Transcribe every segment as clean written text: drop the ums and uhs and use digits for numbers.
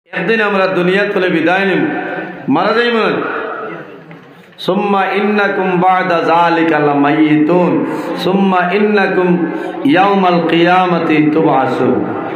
একদিন আমরা দুনিয়া থেকে বিদায় নিব, মারা যাইব না। সুম্মা ইন্নাকুম বা'দা যালিকা লামাইয়িতুন সুম্মা ইন্নাকুম ইয়াউমাল কিয়ামাতি তুবআসুন।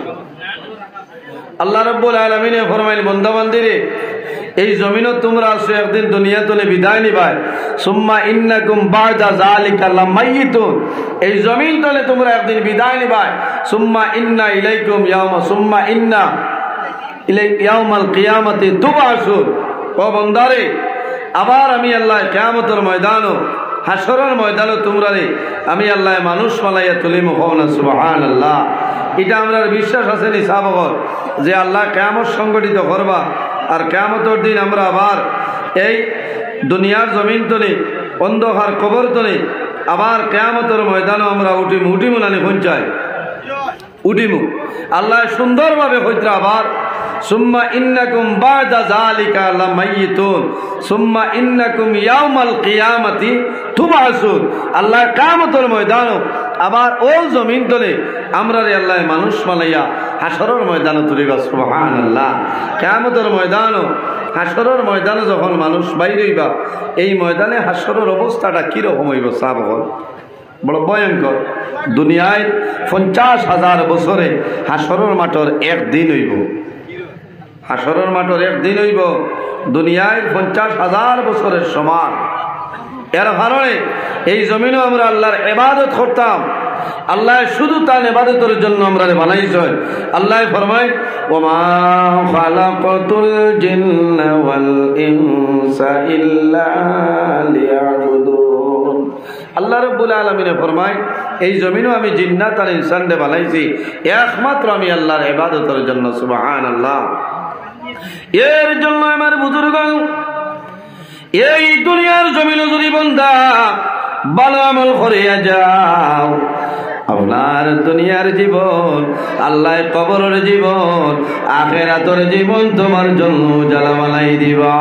আল্লাহ রাব্বুল আলামিন ফরমাইলেন, বান্দা বান্দিরে, এই জমিনও তোমরা আছো, একদিন দুনিয়া থেকে বিদায় নিবাই। সুম্মা ইন্নাকুম বা'দা যালিকা লামাইয়িতুন, এই জমিন তলে তোমরা একদিন বিদায় নিবাই। সুম্মা ইন্না ইলাইকুম সুম্মা ইন্না ইয়াউমাল কিয়ামাতি তুবআসুন। ও বান্দারে, আবার আমি আল্লাহ কিয়ামতের ময়দানও, হাসরের ময়দানও তোমরা রে আমি আল্লাহ মানুষ মালাইয়া তুলিম। হও না সুবহানাল্লাহ। এটা আমরা বিশ্বাস আছে নি সাহাবাগণ যে আল্লাহ কিয়ামত সংগঠিত করবা, আর কিয়ামতের দিন আমরা আবার এই দুনিয়ার জমিন তলে, অন্ধকার কবর তলে আবার কিয়ামতের ময়দানও আমরা উঠিমু নানি পৌঁছাই উঠিমু। আল্লাহ সুন্দরভাবে হইতে আবার সুম্মা ইন্নাকুম বা'দা যালিকা লামাইয়িতুন সুম্মা ইন্নাকুম ইয়াউমাল কিয়ামাতি তুবআসুন। আল্লাহ কিয়ামতের ময়দানও আবার ও জমিন তলে আমরা রে আল্লাহ মানুষ মালাইয়া হাসরের ময়দানে তুলিবা। সুবহানাল্লাহ। কিয়ামতের ময়দানও, হাসরের ময়দানে যখন মানুষ বাইরে হইবা, এই ময়দানে হাসরের অবস্থাটা কিরকম হইব সাহাবাগণ? বড় ভয়ঙ্কর। দুনিয়ায় 50,000 বছরে হাসরের মাঠের একদিন হইব। হাসরের মাঠের একদিন হইব দুনিয়ায় 50,000 বছরের সমান। এর কারণে এই জমিনও আমরা আল্লাহর ইবাদত করতাম। আল্লাহ শুধু তার ইবাদতের জন্য আমরা বানাইছেন। আল্লাহ ফরমায়, ওমা খালাকাতুল জিন্না ওয়াল ইনসা ইল্লা লিয়াবুদুন। আল্লাহ রাব্বুল আলামিন ফরমায়, এই জমিনও আমি জিন্নাত আর ইনসানকে বানাইছি একমাত্র আমি আল্লাহর ইবাদতের জন্য। সুবহানাল্লাহ। এর জন্য আমার বুজুর্গগণ, এই দুনিয়ার জমিনে যদি বান্দা ভালো আমল করিয়া যাও, আপনার দুনিয়ার জীবন, আল্লাহ কবরের জীবন, আখিরাতের জীবন তোমার জন্য জ্বালা বানাই দিবা।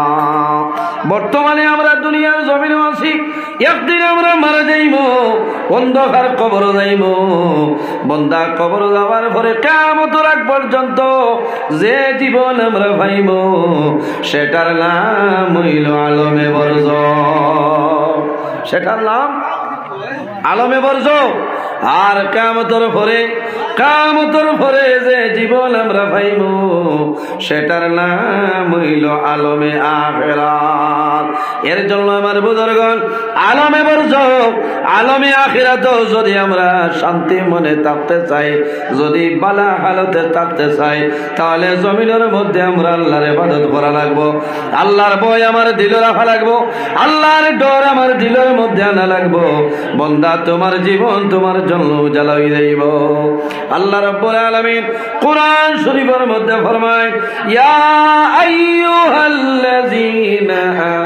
বর্তমানে আমরা দুনিয়ার জমিনে আছি, একদিন আমরা মারা যাইব, অন্ধকার কবর যাইব। বন্দা কবর যাওয়ার পরে কিয়ামতের আগ পর্যন্ত যে জীবন আমরা পাইব, সেটার নাম হইল আলমে বরজ। সেটার নাম আলমে বরজ। আর কিয়ামতের পরে যে জীবন আমরা পাইব, সেটার নাম হইল আলমে আখিরাত। এর জন্য আমার বুজুর্গগণ, আলমে বরজখ, আলমে আখিরাত যদি আমরা শান্তি মনে থাকতে চাই, যদি বালা হালতে থাকতে চাই, তাহলে জমিনের মধ্যে আমরা আল্লাহর ইবাদত করা লাগবো। আল্লাহর ভয় আমার দিলে রাখা লাগবো, আল্লাহর ডর আমার দিলের মধ্যে আনা লাগবো। বন্দা, তোমার জীবন তোমার জন্য উজালা হয়ে যাইব। আল্লাহ রাব্বুল আলামিন কোরআন শরীফের মধ্যে ফরমায়, ইয়া আইয়ুহাল্লাযীনা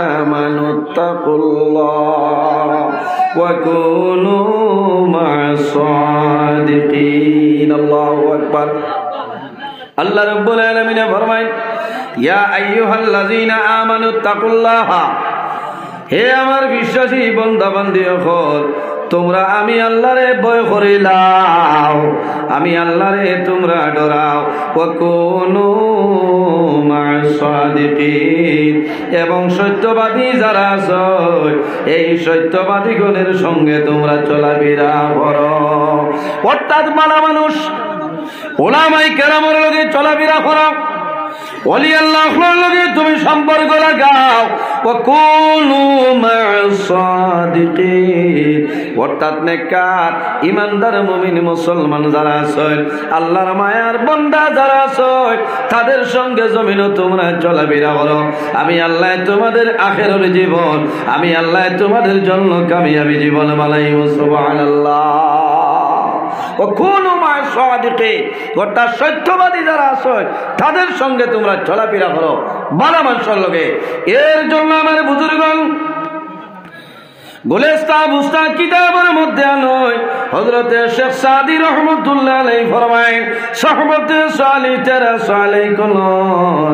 আমানুত্তাকুল্লাহ ওয়া কুনু মা'আস সাদিকিন। আল্লাহু আকবার। আল্লাহ রাব্বুল আলামিন ফরমায়, ইয়া আইয়ুহাল্লাযীনা আমানুত্তাকুল্লাহ, হে আমার বিশ্বাসী বান্দা বান্দি সকল, তোমরা আমি আল্লাহরে ভয় করিলাও, আমি আল্লাহরে তোমরা ডরাও। ওয়া কুনু মা'আস সাদিকিন, এবং সত্যবাদী যারা আছে এই সত্যবাদীগণের সঙ্গে তোমরা চলাফেরা করো। অর্থাৎ ভালো মানুষ, উলামায়ে কেরামের লগে চলাফেরা করো, ওলি আল্লাহর লগে তুমি সম্পর্ক লাগাও। ওয়া কুনু মা'আস সাদিকিন, অর্থাৎ নেককার ইমানদার মুমিন মুসলমান যারা আছেন, আল্লাহর মায়ার বান্দা যারা আছেন, তাদের সঙ্গে জমিনে তোমরা চলাফেরা করো। আমি আল্লাহ তোমাদের আখিরাতের জীবন, আমি আল্লাহ তোমাদের জন্য কামিয়াবি জীবন বানাইব। সুবহানাল্লাহ। ও কুনু মা'আস সাদিকিন, অর্থাৎ সত্যবাদী যারা আছে তাদের সঙ্গে তোমরা চলাফেরা করো, ভালো মানুষের লগে। এর জন্য আমার বুজুর্গগণ, গুলিস্তান বুস্তান কিতাবের মধ্যে নয়, হযরতে শেখ সাদি রহমাতুল্লাহ আলাইহি ফরমায়, সুহবতে সালি তেরা সালি কুল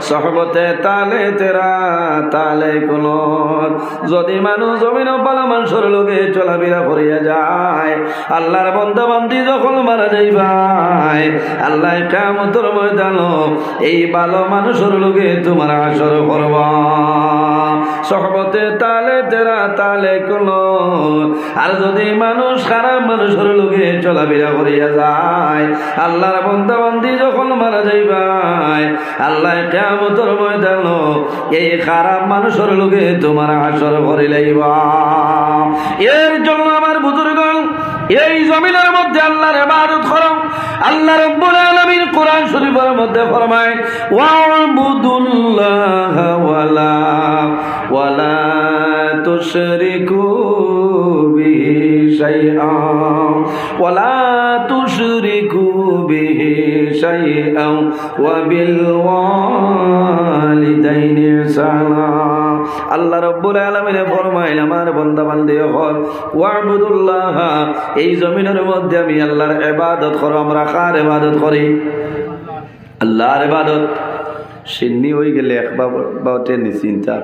সহবতে তালে তেরা তালে কুলত। যদি মানুষ জমিন বালা মানুষের লোকে চলাফেরা করিয়া যায়, আল্লাহর বান্দা বান্দি যখন মারা যাইবাই, আল্লাহ কিয়ামতের ময়দানে এই ভালো মানুষের লোকে তোমার হাসর করবা। সহবতে তালে তেরা তালে কুলত। আর যদি মানুষ খারাপ মানুষের লোকে চলাফেরা করিয়া যায়, আল্লাহর বান্দা বান্দি যখন মারা যাইবাই, আল্লাহ কিয়ামতের ময়দানে এই খারাপ মানুষের লোকে তোমার হাসর করে লইবা। এর জন্য আমার বুজুর্গণ, এই জমিনের মধ্যে আল্লাহর ইবাদত করো। আল্লাহ রাব্বুল আলামিন কোরআন শরীফের মধ্যে ফরমায়, ওয়া'বুদুল্লাহ ওয়ালা তুশরিকু বিহি শাইআন ওয়ালা তুশরিকু বিহি শাইআন ওয়া বিল ওয়ালিদাইনি ইহসানা। আল্লাহ রাব্বুল আলামিন ফরমায়, আমার বান্দা বান্দি হল ওয়া'বুদুল্লাহ, এই জমিনের মধ্যে আমি আল্লাহর ইবাদত করো। আমরা কার ইবাদত করি? আল্লাহর ইবাদত। সিন্নি হয়ে গেলে একবার বাউটে নিশ্চিন্তা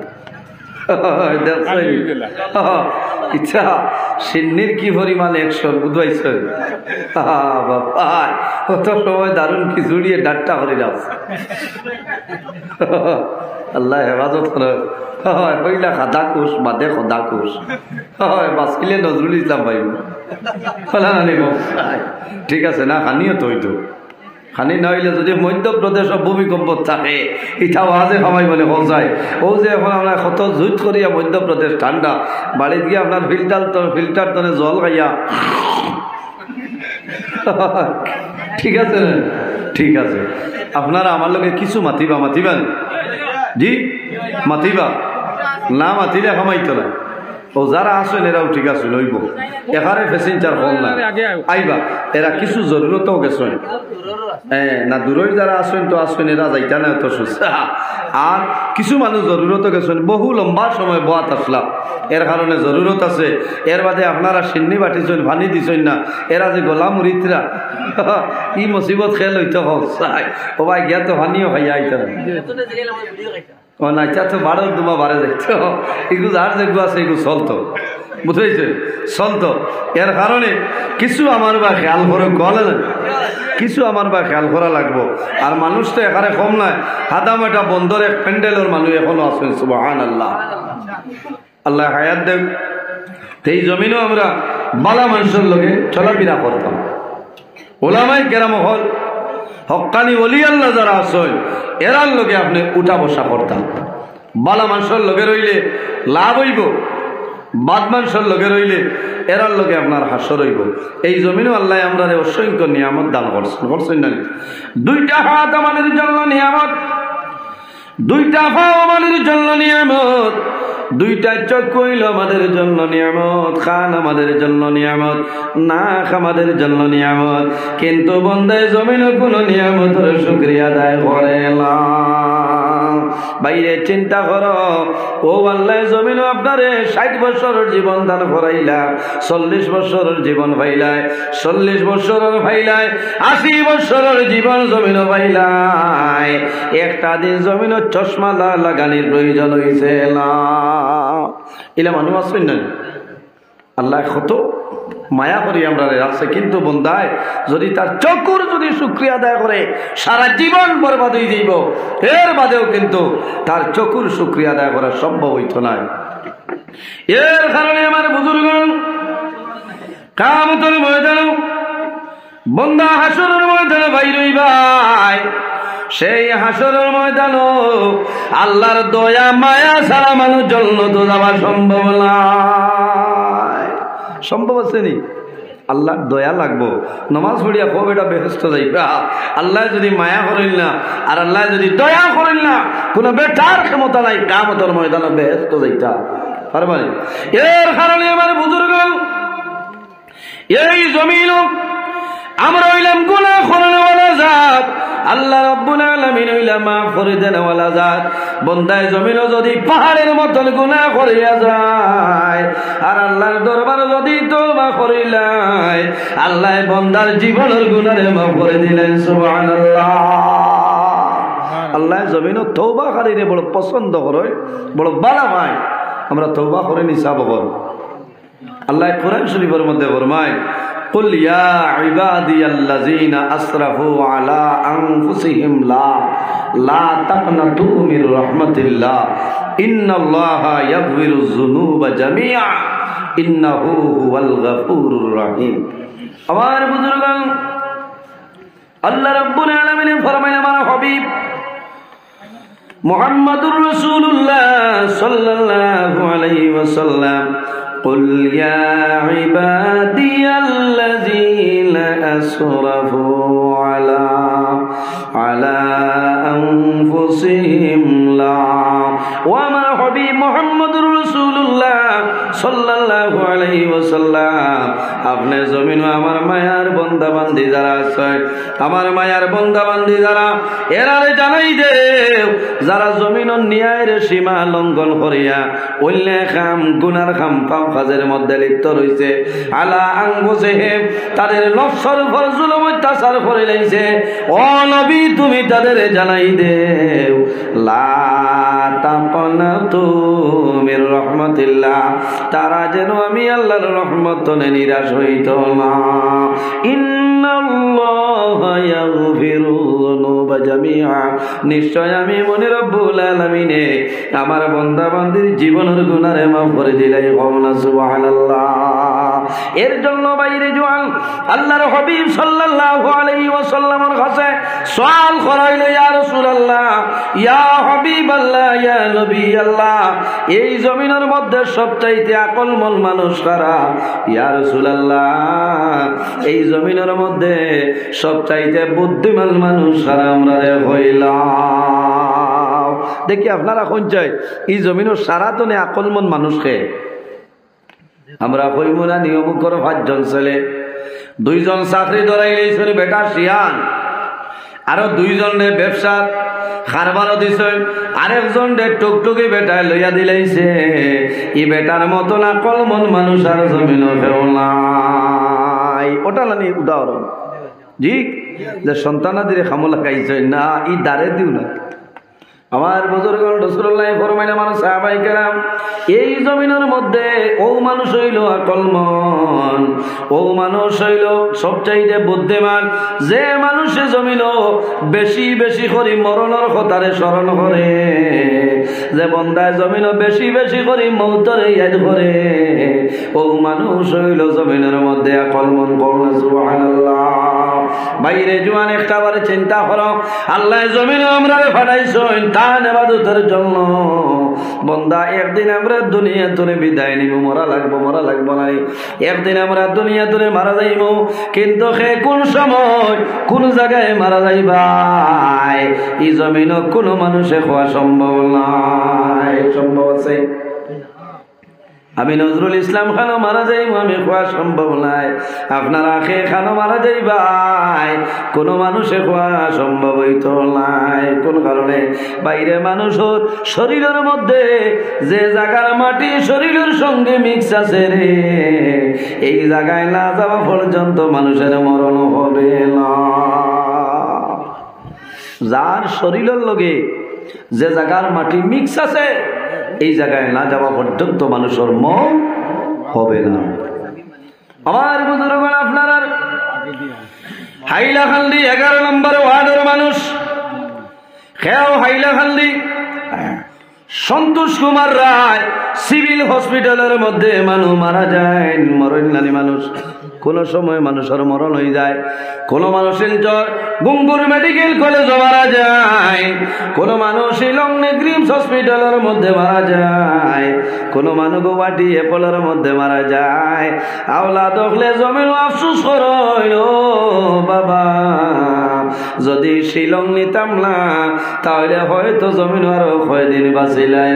ইচ্ছা সিন্নির কি পরিমাণ একশো বুঝবাইছ কত সময় দারুণ খিচুড়িয়ে ডাট্টা করে যাও। আল্লাহ হেফাজত করে। হইলা খাদা কোষ বাদে খদা কোষ বাঁচলে নজরুল ইসলাম ভাই ঠিক আছে না? খানিও তো হইতো খানি না হইলে যদি মধ্যপ্রদেশ ভূমিকম্প থাকে ইটা ওয়াজে সবাই বলে যায় ও যে এখন আমরা কত জুত করিয়া মধ্যপ্রদেশ ঠান্ডা বাড়িতে গিয়ে আপনার ফিল্টার তনে জল খাইয়া ঠিক আছে না? ঠিক আছে, আপনারা আমার লোকে কিছু মাতিবেন জি মাতিবা না, মাতিলে খামাইতো না। ও যারা আসেন এরাও ঠিক আছে লইব, এখানে প্যাসেঞ্জার হল না আইবা। এরা কিছু জরুরতও গেছেন না, দূরের যারা আসেন তো আসেন, এরা যাইতা না তো সুস্থা। আর কিছু মানুষ জরুরত গেছেন, বহু লম্বা সময় বোয়াত আসলাম, এর কারণে জরুরত আছে। এর বাদে আপনারা সিন্নি বাটিছেন, পানি দিছেন না, এরা যে গোলা মুরিতরা ই মুসিবত খেল হইতে চাই ও ভাই গিয়া তো পানিও খাইয়া আইতা ও না, ইচ্ছা তো বারো দুমা বারে দেখতো এগুলো আর যেগুলো আছে এগুলো চলতো, বুঝেছে চলতো। এর কারণে কিছু আমার বা খেয়াল করে গলে না, কিছু আমার বা খেয়াল করা লাগবো। আর মানুষ তো এখানে কম নয়, হাদামাটা বন্দর এক প্যান্ডেলের মানুষ এখনো আছেন। সুবহানাল্লাহ, আল্লাহ হায়াত দেব। এই জমিনও আমরা বালা মানুষের লোকে চলাফেরা করতাম। ওলামায়ে কেরাম হল হক্কানি ওলি আল্লাহ যারা আসেন এরার লোকে আপনি উঠা বসা করতাম। বালা মানুষের লোকে রইলে লাভ হইব, বাদ মানুষের লোকে রইলে এরার লোকে আপনার হাস্য রইব। এই জমিনও আল্লাহ আমরা অসংখ্য নিয়ামত দান করছেন না। দুইটা হাত আমাদের জন্য নিয়ামত, দুইটা পা আমাদের জন্য নিয়ামত, দুইটা চক্ষু হইল আমাদের জন্য নিয়ামত, খান আমাদের জন্য নিয়ামত, নাক আমাদের জন্য নিয়ামত। কিন্তু বন্দায় জমিনে কোনো নিয়ামতের শুকরিয়া আদায় করে না। বাইরে চিন্তা করো, ও আল্লাহ জমিনও আপনারে 60 বছরের জীবন দান করাইলা, 40 বছরের জীবন পাইলাই, 40 বছরের পাইলাই, 80 বছরের জীবন জমিনও পাইলাই। একটা দিন জমিনও চশমা লাগানির প্রয়োজন হয়েছে না। এলা মানুষ আসবেন না, আল্লাহ কত মায়া করি আমরা রাখছে। কিন্তু বন্দায় যদি তার চকুর যদি শুকরিয়া আদায় করে সারা জীবন বরবাদ হয়ে যাইব, এর বাদেও কিন্তু তার চকুর শুকরিয়া আদায় করা সম্ভব হইত না। এর কারণে আমার বুজুর্গণ কিয়ামতের ময়দানে বন্দা হাসরের ময়দানে বাইর হইবাই। সেই হাসরের ময়দানে আল্লাহর দয়া মায়া ছাড়া মানুষ জান্নাত যাওয়া সম্ভব না। সম্ভব আছে নি? আল্লাহর দয়া লাগবো, নমাজ পড়িয়া খুব এটা বেহেস্ত যাইবা। আল্লাহ যদি মায়া করেন না আর আল্লাহ যদি দয়া করেন না, কোনো বেটার ক্ষমতা নাই কিয়ামতের ময়দানে বেহেস্ত যাইতা পারবানি। এর কারণে আমার বুজুর্গণ এই জমিন আমরা হইলাম গুনাহ করনেওয়ালা জাত, আল্লাহ রাব্বুল আলামিন হইলা মাফ করে দেনওয়ালা জাত। বন্দায় জমিনও যদি পাহাড়ের মতন গুনাহ করিয়া যায় আর আল্লাহর দরবারে যদি তওবা করিলাই, আল্লাহ বন্দার জীবনের গুনাহ মাফ করে দিলেন। সুবহানাল্লাহ, আল্লাহ জমিনও তওবাকারীরে বড় পছন্দ করে, বড় ভালো পায়। আমরা তওবা করে নিসাব কর। আল্লাহ কোরআন শরীফের মধ্যে ফরমায়, কুল ইয়া ইবাদিয়াল্লাযীনা আসরাফু আলা আনফুসিহিম লা তাকনাতু মির রাহমাতিল্লাহ ইন্নাল্লাহা ইয়াগফিরুয যুনুবা জামিআ ইন্নাহু হুয়াল গফুরুর রহিম। আমার বুজুর্গান, আল্লাহ রাব্বুল আলামিন ফরমায়, আমার হাবিব মুহাম্মদুর রাসূলুল্লাহ সাল্লাল্লাহু আলাইহি ওয়াসাল্লাম, কুল ইয়া ইবাদিয়াল্লাযীনা আসরাফু আলা আনফুসিহিম ও আমার হাবিব মুহাম্মদুর রাসূলুল্লাহ সাল্লাল্লাহু আলাইহি ওয়াসাল্লাম, আপনি জমিন আমার মায়ার বান্দা বান্দি যারা আছে, আমার মায়ার বান্দা বান্দি যারা, এরারে জানাই দে যারা জমিনের ন্যায়ের সীমা লঙ্ঘন করিয়া অন্যায় খাম গুনার খাম পাপ কাজের মধ্যে লিপ্ত রয়েছে, আলা আনফুসিহিম তাদের নফসের উপর জুলুম অত্যাচার করে লাইছে, ও নবী তুমি তাদের জানাই দেও লা তাকনাতু মির রাহমাতিল্লাহ, তারা যেন আমি আল্লাহর রহমত নিরাশ হইত না। ইন্নাল্লাহা ইয়াগফিরুয যুনুবা জামিআ, নিশ্চয় আমি মনে রব্বুল আলামিনে আমার বান্দা বান্দির জীবনের গুনাহে মাফ করে দিলাই। কওনা সুবহানাল্লাহ। এর জন্য বাইরে জোয়ান আল্লাহর হাবিব সাল্লাল্লাহু আলাইহি ওয়াসাল্লামের কাছে সওয়াল করাইল, ইয়া রাসূলুল্লাহ, ইয়া হাবিবাল্লাহ, ইয়া নবী আল্লাহ, এই জমিনের মধ্যে সবচাইতে আকলমন মানুষ কারা? ইয়া রাসূলুল্লাহ, এই জমিনের মধ্যে সবচাইতে বুদ্ধিমান মানুষ কারা? আমরা হইলাম। দেখি আপনারা কোন চাই এই জমিনের সারা তো আকলমন মানুষকে আমরা কইমুনা নিয়ম করে 5 জন ছেলে, 2 জন চাকরি ধরাই লইছেন বেটা শিয়ান, আরো 2 জনে ব্যবসা খারবারও দিছেন, আরেকজন টুকটুকি বেটায় লইয়া দিলাইছে। ই বেটার মতো না কলমন মানুষ আর জমিন কেউ নাই। ওটা নানি উদাহরণ জি, যে সন্তানাদিরে খামলা খাইছে না, ই দাঁড়ে দিও না। আমার বুজুর্গগণ রাসূলুল্লাহ ফরমাইলেন, আমার সাহাবায়ে কেরাম, এই জমিনের মধ্যে ও মানুষ হইল আকলমন, ও মানুষ হইল সবচাইতে বুদ্ধিমান, যে মানুষে জমিন বেশি বেশি করে মরণের কথারে স্মরণ করে, যে বন্দায় জমিন বেশি বেশি করে মৌতরে ইয়াদ করে, ও মানুষ হইল জমিনের মধ্যে আকলমন। কওনা সুবহানাল্লাহ। বাইরে জোয়ান একটাবারে চিন্তা করো, আল্লাহ জমিনে আমরা ফাটাইছেন তান ইবাদতের জন্য। বন্দা একদিন আমরা দুনিয়া তুলে বিদায় নিব, মরা লাগবো না, একদিন আমরা দুনিয়া তুলে মারা যাইব, কিন্তু সে কোন সময় কোন জায়গায় মারা যাইবাই এই জমিন কোনো মানুষে হওয়া সম্ভব নাই। সম্ভব আছে? আমি নজরুল ইসলাম খানও মারা যাইব, আমি খোয়া সম্ভব নাই। আপনারা খে খানও মারা যাইবাই, কোনো মানুষে খোয়া সম্ভব হইত নাই। কোন কারণে? বাইরে মানুষের শরীরের মধ্যে যে জায়গার মাটি শরীরের সঙ্গে মিক্স আছে রে, এই জায়গায় না যাওয়া পর্যন্ত মানুষের মরণ হবে না। যার শরীরের লগে যে জায়গার মাটি মিক্স আছে, এই জায়গায় না যাওয়া পর্যন্ত মানুষের মন হবে না। আমার বুজুর্গগণ, আপনারা হাইলাকান্দি 11 নম্বর ওয়ার্ডের মানুষ, খেয়াও হাইলাকান্দি সন্তোষ কুমার রায় সিভিল হসপিটালের মধ্যে মানুষ মারা যায়, মরণ নানি মানুষ। কোন সময় মানুষের মরণ হয়ে যায়, কোন মানুষের জ্বর গুঙ্গুর মেডিকেল কলেজে মারা যায়, কোন মানুষ লংনে গ্রিমস হসপিটালের মধ্যে মারা যায়, কোন মানুষ গুয়াহাটি এপলের মধ্যে মারা যায়। আওলা দেখলে জমিন আফসোস করই, ও বাবা, যদি শিলং নিতাম না তাহলে হয়তো জমিন আরো কয়দিন বাঁচিলাই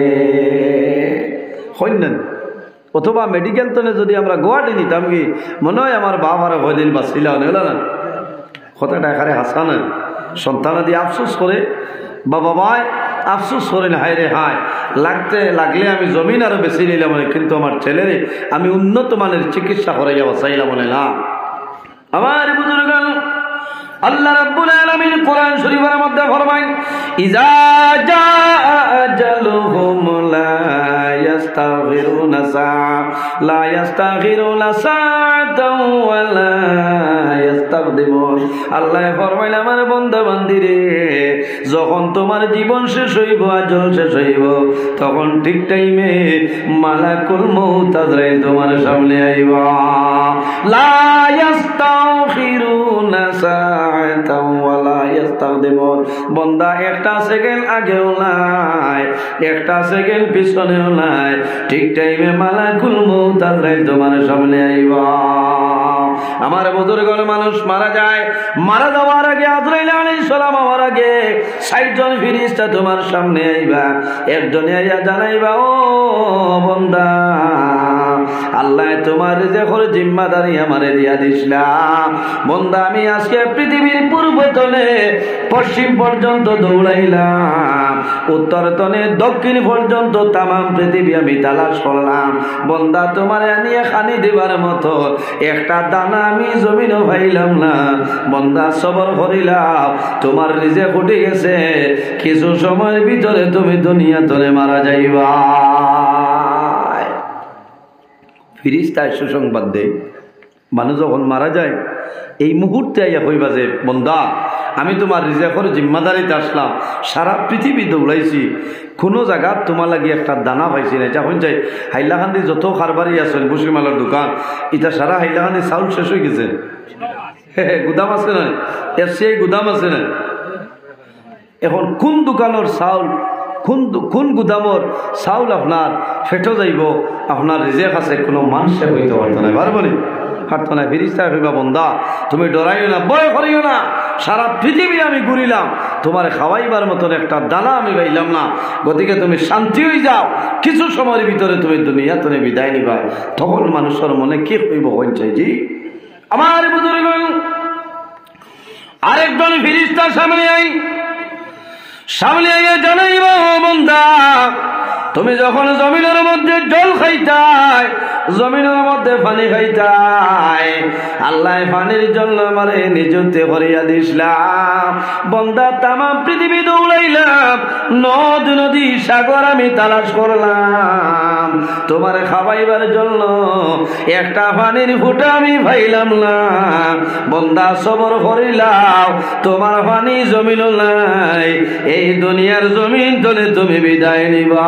হইলেন, অথবা মেডিকেল তলে যদি আমরা গুয়াহাটি নিতাম কি মনে হয় আমার বাপ আরো কয়দিন বাঁচিলা হলো না। কথাটা এখানে হাসা না, সন্তানাদি আফসোস করে, বাবা ভাই আফসোস করেন, হায় রে হায়, লাগলে আমি জমিন আরো বেশি নিলাম, কিন্তু আমার ছেলেরে আমি উন্নত মানের চিকিৎসা করাইয়া বাঁচাইলাম না। আমার বুজুর্গান, আল্লাহ রাব্বুল আলামিন কোরআন শরীফের মধ্যে ফরমায় ইজা জাআ আজালুহুম লা ইস্তাগফিরুনা লা ইস্তাগফিরুনা সাআতাও ওয়া লা ইস্তাকদিমুন। আল্লাহ ফরমাইল আমার বান্দা বান্দিরে যখন তোমার জীবন শেষ হইব আজল শেষ হইব তখন ঠিক টাইমে মালাকুল মউত আজরাইল তোমার সামনে আইবা। লা ইস্তাগফিরুনা সাআতাও ওয়া লা ইস্তাকদিমুন। বান্দা একটা সেকেন্ড আগেও নাই একটা সেকেন্ড পিছনেও নাই, ঠিক টাইমে মালাকুল মউত আজরাইল তোমার সামনে আইবা। আমার বুজুর্গের মানুষ মারা যায়, মারা যাওয়ার আগে আজরাইল আলাইহিস সালাম আমার আগে ৬০ জন ফেরেশতা তোমার সামনে আইবা। একজনে আইয়া জানাইবা ও বান্দা আল্লাহ তোমার রিজিকের জিম্মাদারি আমারে দিয়া দিছিলাম। বান্দা আমি আজকে পৃথিবীর পূর্ব তলে পশ্চিম পর্যন্ত দৌড়াইলাম, উত্তর তলে দক্ষিণ পর্যন্ত তামাম পৃথিবী আমি তালাশ করলাম। বান্দা তোমারে নিয়ে খানি দেবার মতো একটা দানা আমি জমিনও পাইলাম না। বান্দা সবর করিলাম, তোমার রিজিক উঠে গেছে, কিছু সময়ের ভিতরে তুমি দুনিয়া তলে মারা যাইবা। ফেরেশতায় সুসংবাদ দেয় মানুষ যখন মারা যায় এই মুহূর্তে আইয়া কইবা যে বান্দা আমি তোমার রিজিকের জিম্মাদারিতে আসলাম, সারা পৃথিবী দৌড়াইছি, কোনো জায়গা তোমার লাগি একটা দানা পাইছি না। যখন যাই হাইলাকান্দি যত খারবারি আছেন বসিমালার দোকান এটা সারা হাইলাকান্দি চাউল শেষ হয়ে গেছে। গুদাম আছে না, এর সেই গুদাম আছে না। এখন কোন দোকানের চাউল কোন গুদামর চাউল আপনার ফেটো যাইব, আপনার রিজিক আছে কোনো মানুষে হইতে পারতো না, পারবো না হারতো না। ফেরেশতা কইবা বান্দা তুমি ডরাইও না, ভয় করিও না, সারা পৃথিবী আমি ঘুরিলাম, তোমার খাওয়াইবার মতন একটা দানা আমি পাইলাম না, গতিকে তুমি শান্তি হয়ে যাও, কিছু সময়ের ভিতরে তুমি দুনিয়া তুমি বিদায় নিবা। তখন মানুষের মনে কি হইব হইছে জি আমার বুজুর্গ। আরেকজন ফেরেশতার সামনে আইয়া জানাইবা ও বান্দা তুমি যখন জমিনের মধ্যে জল খাইতাই, জমিনের মধ্যে পানি খাইতাই, আল্লাহ পানির জন্য আমারে নিযুক্তি করিয়া দিছিলাম। বান্দা তামাম পৃথিবী দৌড়াইলাম, নদ নদী সাগর আমি তালাশ করলাম, তোমার খাওয়াইবার জন্য একটা পানির ফুটা আমি পাইলাম না। বান্দা সবর করিলাম, তোমার পানি জমিন নাই, এই দুনিয়ার জমিন তলে তুমি বিদায় নিবা।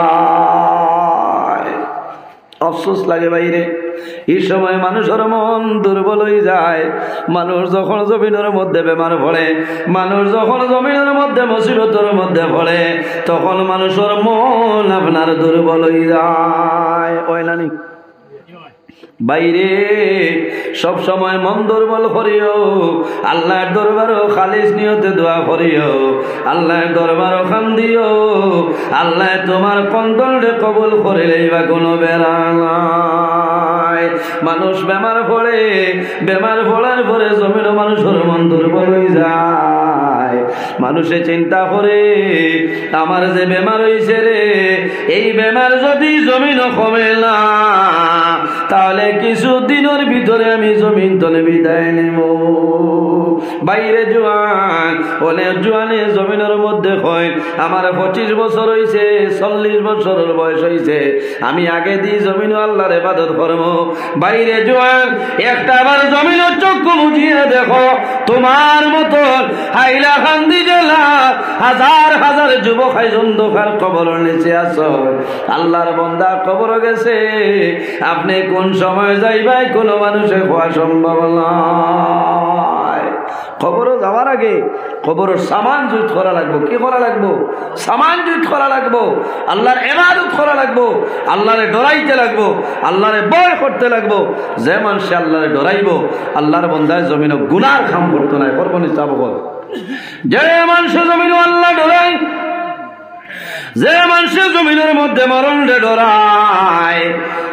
আফসোস লাগে বাইরে, এই সময় মানুষের মন দুর্বল হয়ে যায়। মানুষ যখন জমিনের মধ্যে বেমার পড়ে, মানুষ যখন জমিনের মধ্যে মুসিবতের মধ্যে পড়ে, তখন মানুষের মন আপনার দুর্বল হয়ে যায়। ওই নানি বাইরে সব সময় মন দুর্বল করিও, আল্লাহর দরবারও খালিস নিয়তে দোয়া করিও, আল্লাহর দরবারও খান দিও, আল্লাহ তোমার কন্তলরে কবুল করে লইবা, কোনো বেড়া নাই। মানুষ বেমার পড়ে, বেমার পড়ার পরে জমিনও মানুষের মন দুর্বল হয়ে যায়। মানুষে চিন্তা করে আমার যে বেমার হয়েছে রে, এই বেমার যদি জমিনও কমে না তাহলে কিছু দিনের ভিতরে আমি জমিন তলে বিদায় নেব। বাইরে জোয়ান অনেক জোয়ানে জমিনের মধ্যে হয় আমার 25 বছর হয়েছে, 40 বছরের বয়স হয়েছে, আমি আগে দিয়ে জমিন আল্লাহর ইবাদত করব। বাইরে জোয়ান একটা আবার জমিনের চক্ষু মুছিয়ে দেখো, তোমার মতন হাইলাকান্দি জেলা হাজার হাজার যুবক অন্ধকার কবর নিচে আছো, আল্লাহর বান্দা কবর গেছে, আপনি কোন সময় যাইবাই কোনো মানুষের হওয়া সম্ভব নয়। কবর যাওয়ার আগে কবরের সামান জুত করা লাগবো। কি করা লাগবো? সামান জুত করা লাগবো, আল্লাহর ইবাদত করা লাগবো, আল্লাহরে ডরাইতে লাগবো, আল্লাহরে ভয় করতে লাগবো। যে মানুষ আল্লাহরে ডরাইবো, আল্লাহর বান্দায় জমিন গুনার কাম করতো না, করবো নি চাবো। যে মানুষ জমিন আল্লাহ ডরাই, যে মানুষের জমিনের মধ্যে মরণ রে ডরায়,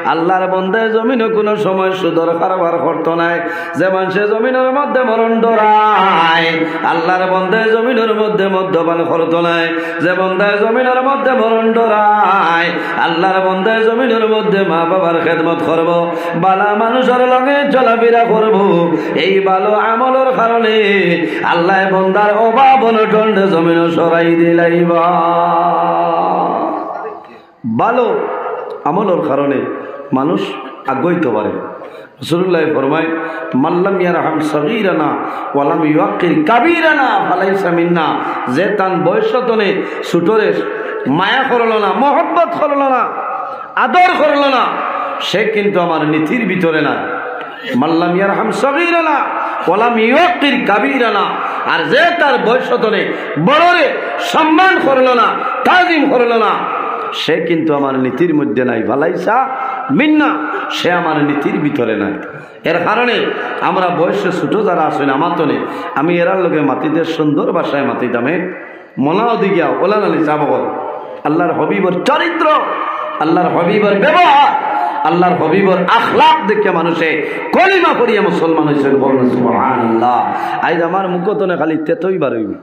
আল্লাহর বন্দায় জমিনে কোনো সময় সুদর কারবার করতো নাই, যে মানুষে জমিনের মধ্যে মরণ ডরায়। আল্লাহর বন্দায় জমিনের মধ্যে মদ্যপান করতো নাই, যে বন্দায় জমিনের মধ্যে মরণ ডরায়। আল্লাহর বন্দায় জমিনের মধ্যে মা বাবার খেদমত করব, বালা মানুষের লগে চলাফেরা করব। এই ভালো আমলের কারণে আল্লাহ বন্দার অভাব অনটন জমিন সরাই দিলাইবা। ভালো আমলের কারণে মানুষ আগাইতে পারে। রাসূলুল্লাহ ফরমায়, মাল্লাম ইয়ারহাম সগীরানা ওয়ালাম ইউকির কাবীরানা ফালাইসা মিন্না। যে তান বয়সতনে ছোটরে মায়া করলো না, মহব্বত করলো না, আদর করলো না, সে কিন্তু আমার নীতির ভিতরে না। মাল্লাম ইয়ারহাম সগীরানা ওয়ালাম ইউকির কাবীরানা। আর যে তার বয়সতনে বড়রে সম্মান করলো না, তাজিম করলো না, সে কিন্তু আমার নীতির মধ্যে নাই। ফালাইসা মিন্না, সে আমার নীতির ভিতরে নাই। এর কারণে আমরা বয়সে ছোট যারা আসেন আমার তনে, আমি এরার লোকে মাতিতে সুন্দর ভাষায় মাতিতামে মনাও দিগিয়া ওলান আলী চাবল। আল্লাহর হবিবর চরিত্র, আল্লাহর হবিবর ব্যবহার, আল্লাহর হবিবর আখলাক দেখে মানুষে কলিমা পড়িয়া মুসলমান হয়েছে। সুবহানাল্লাহ। আজ আমার মুখতনে খালি তেতই বার হইবে,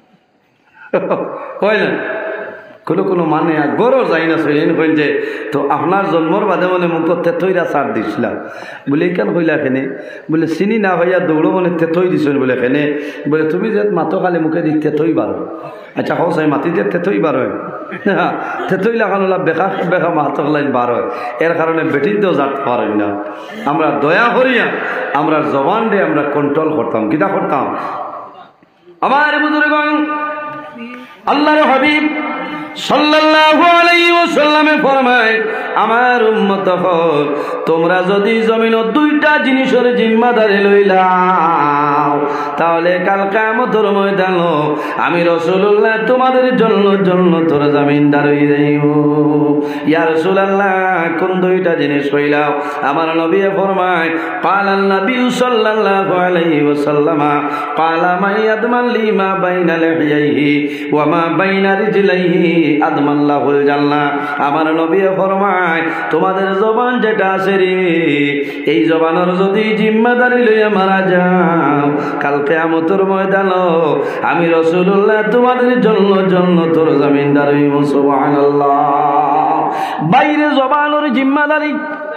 হয় না? কোনো মানে গরো যাই না সইলেন কইন যে তো আপনার জন্মর বাদে মনে মুখ তেতইরা সার দিছিলাম বলে কেন হইলা খেনে, বলে চিনি না হইয়া দৌড়ো মনে তেতই দিছেন বলে খেনে, বলে তুমি যে মাতো খালি মুখে দি তেতই বার। আচ্ছা হও চাই মাতি যে তেতই বার হয়, তেতই লাগানো বেকা বেকা মাহাতো লাইন বার হয়। এর কারণে বেটির দিয়েও জানতে পারেন না। আমরা দয়া করিয়া আমরা জবান দিয়ে আমরা কন্ট্রোল করতাম, কিতা করতাম। আমার বুজুর্গণ, আল্লাহর হাবিব সাল্লাল্লাহু আলাইহি ওয়াসাল্লামে ফরমায়, আমার উম্মত হল তোমরা যদি জমিনের দুইটা জিনিসের জিম্মাদারি লইলাও, তাহলে কাল কিয়ামতের ময়দানে আমি রাসূলুল্লাহ তোমাদের জন্য তোর জামিনদার হয়ে যাইব। ইয়া রাসূলুল্লাহ, কোন দুইটা জিনিস হইলাও? আমার নবী ফরমায়, ক্বালান নবী সাল্লাল্লাহু আলাইহি ওয়াসাল্লাম, ক্বালা মা ইয়াদমান লিমা বাইনা লিহিয়াইহি ওয়া মা বাইনা রিজলাইহি আদমাল্লাহুল জান্নাহ। আমার নবী ফরমায়, তোমাদের জবান যেটা আছে রে, এই জবানের যদি জিম্মাদারি লইয়া মারা যাও, কাল কিয়ামতের ময়দানে আমি রাসূলুল্লাহ তোমাদের জন্য তোর জামিনদার হইব। সুবহানাল্লাহ। বাইরে জবানের জিম্মাদারি,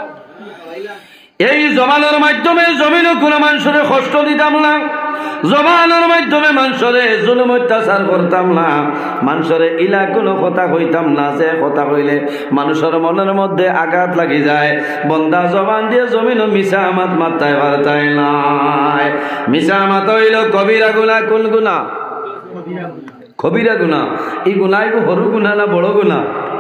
এই জবানের মাধ্যমে জমিনে কোনো মানুষের কষ্ট দিতাম না, জবানের মাধ্যমে মানুষের জুলুম অত্যাচার করতাম না, মানুষের ইলা কোনো কথা কইতাম না, যে কথা কইলে মানুষের মনের মধ্যে আঘাত লাগি যায়। বন্দা জবান দিয়ে জমিন মিছা মাত মাত্তায় পারতাই নাই। মিছা মাত হইল কবিরা গুনাহ। কোন গুনাহ? কবিরা গুনাহ। এই গুনাহ সরু গুনাহ না বড় গুনাহ?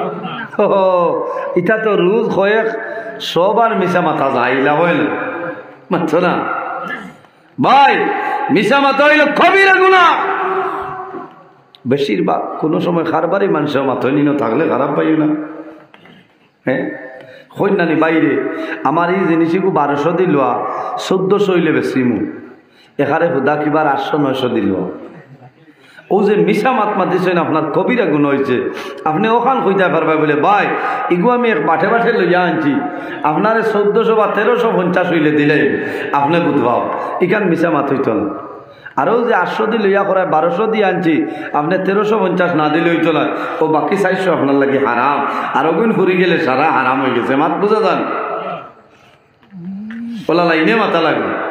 ইটা তো রোজ কয়েক সবার মিছা মাথা যাইলা হয় না, মাত্র না ভাই। মিছা মাথা হইল কবিরা গুনাহ। বেশিরভাগ কোনো সময় খারবারই মানুষের মাথায় নিন থাকলে খারাপ পাইও না। হ্যাঁ কন্যানি বাইরে আমার এই জিনিসগুলো 1200 দিল, 1400 হইলে বেশি মু এখানে হুদা কিবার 800-900 দিল। ও যে মিশা মাত মাতিছেন আপনার কবিরা গুণ হয়েছে, আপনি ওখান কইতে পারবা বলে ভাই ইগু আমি বাঠে বাঠে লইয়া আনছি, আপনার 1400 বা 1350 হইলে দিলে আপনি বুঝবাও ইখান মিশা মাত হইত না। আরও যে 800 দিয়ে লইয়া করায় 1200 দিয়ে আনছি, আপনি 1350 না দিলে হইত না, ও বাকি 400 আপনার লাগে হারাম। আর ওগুন ফুরি গেলে সারা হারাম হয়ে গেছে। মাত বুঝা যান, ওলা লাইনে মাথা লাগবে।